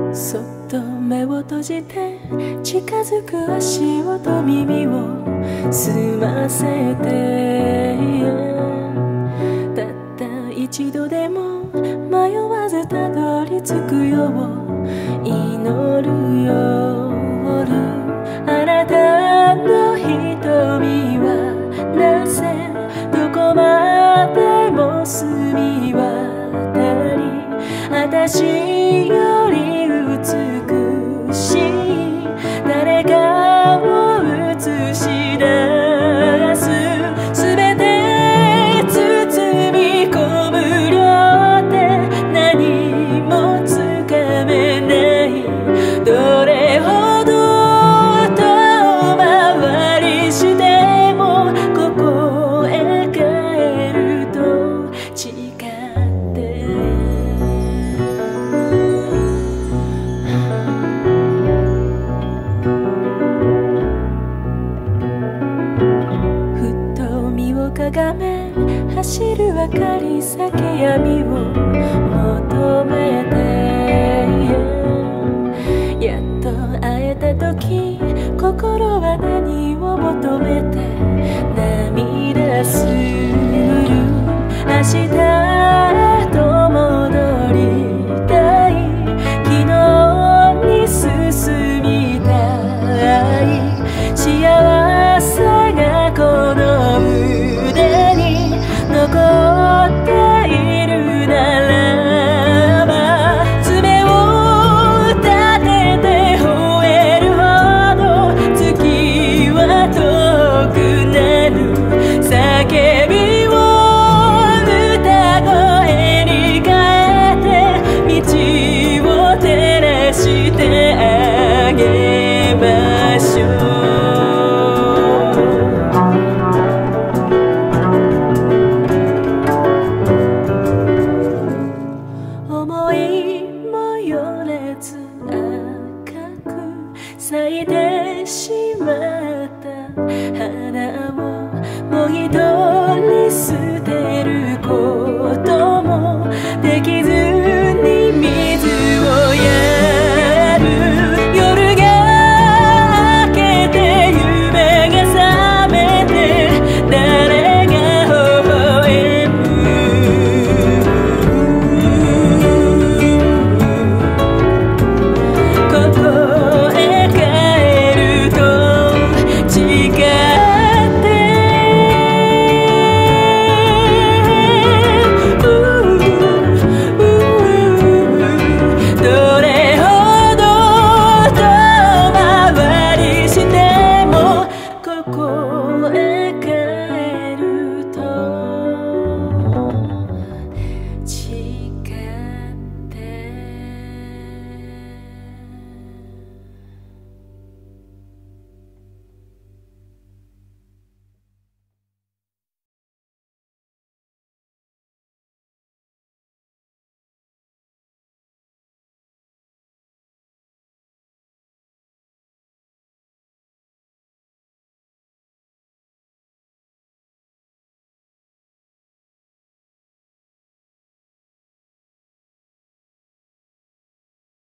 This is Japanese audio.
そっと目を閉じて近づく足音耳を澄ませて、たった一度でも迷わずたどり着くよう祈る夜。あなたの瞳はなぜどこまでも澄み渡り、私より美しい誰かを映し出す。すべて包み込むよって何もつかめない。どれほど遠回りしてもここへ帰ると誓って。ふと身をかがめ走る明かり裂け闇を求めて、やっと会えた時心は何を求めて涙する。明日へと戻りたい、昨日に進みたい。幸せがこの腕に残っているならば、爪を立てて吠えるほど月は遠くなる。叫びを歌声に変えて道を照らしてあげましょう。思いもよれず赤く咲いてしまった花をもう一人捨てることもできず